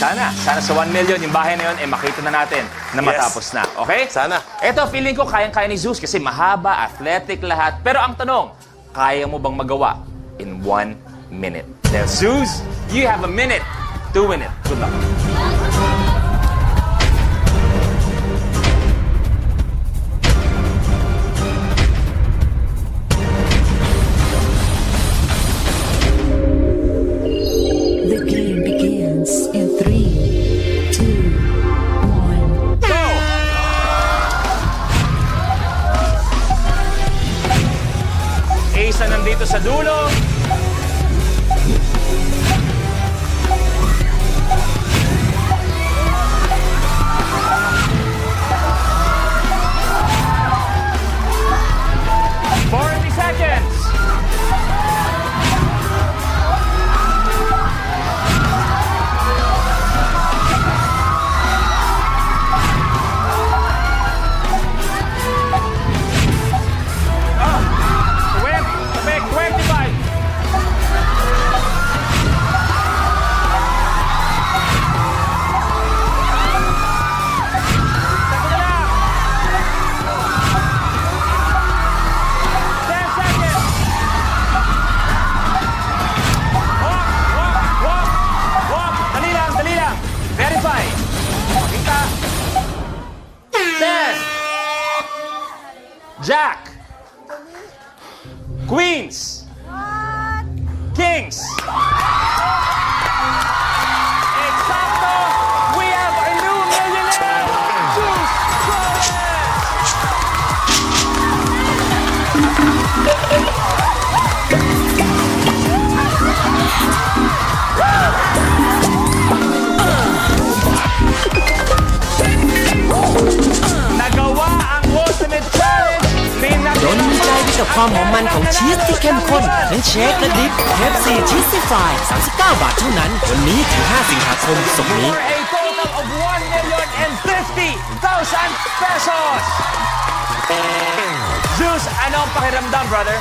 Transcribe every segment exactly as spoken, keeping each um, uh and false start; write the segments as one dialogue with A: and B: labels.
A: Sana, sana sa one million, yung bahay na yun, eh makita na natin na matapos
B: Yes.
A: na. Okay?
B: Sana.
A: Ito, feeling ko kayang-kaya ni Zeus kasi mahaba, athletic lahat. Pero ang tanong, kaya mo bang magawa in one minute? Now, Zeus, you have a minute to win it. Good luck.
C: The game begins in three, two, one.
A: Go! Ace na nandito sa dulo. forty seconds. Jack, Queens, Kings. Exacto! We have a new millionaire! Zeus Flores! Nagawa ang ultimate challenge!
D: โดนใจไปกับความหอมมันของชีสที่เข้มข้นทั้งเชคและดิฟเคฟซีชีสฟรายสามสิบเก้าบาทเท่านั้นวันนี้ถึงห้าสิงหาคมศกนี้
A: For a total of one million fifty thousand pesos! Zeus, ano ang pakiramdam, brother?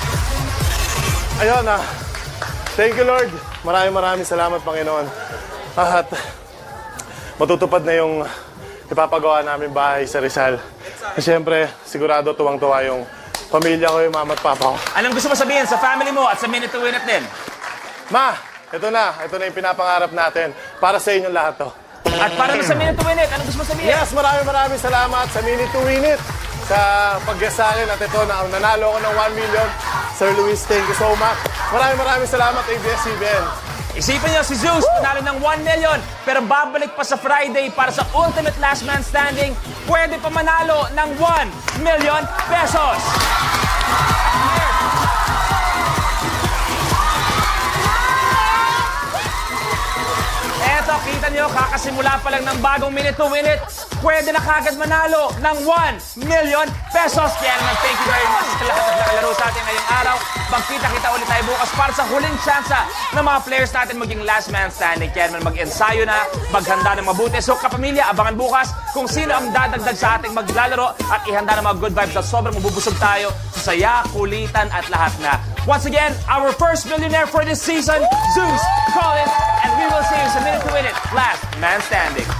B: Ayun ah. Thank you, Lord. Maraming maraming salamat, Panginoon. At matutupad na yung ipapagawa namin bahay sa Rizal. At syempre, sigurado tuwang-tuwa yung pamilya ko, yung mama at papa ko.
A: Anong gusto mo sabihin sa family mo at sa Minute to Win It din?
B: Ma, ito na. Ito na yung pinapangarap natin. Para sa inyong lahat to.
A: At para na sa Minute to Win It, anong gusto mo sabihin?
B: Yes, maraming maraming salamat sa Minute to Win It. Sa pag-guest sa akin. At ito na, nanalo ko ng one million. Sir Luis, thank you so much. Maraming maraming salamat, A B S C B N.
A: Isipin niyo si Zeus, panalo ng one million, pero babalik pa sa Friday para sa Ultimate Last Man Standing, pwede pa manalo ng one million pesos. Eto, kita niyo, kakasimula pa lang ng bagong Minute to Win It, pwede na kagad manalo ng one million pesos. Kaya naman, thank you very much sa lahat ng nakalaro sa atin ngayong araw. Magkita-kita ulit tayo bukas para sa huling tsansa ng mga players natin maging last man standing. Kaya naman mag-ensayo na, maghanda ng mabuti. So kapamilya, abangan bukas kung sino ang dadagdag sa ating maglalaro at ihanda ng mga good vibes at sobrang mabubusog tayo sa saya, kulitan at lahat na. Once again, our first millionaire for this season, Zeus Collins, and we will see you sa Minute to Win It, Last Man Standing.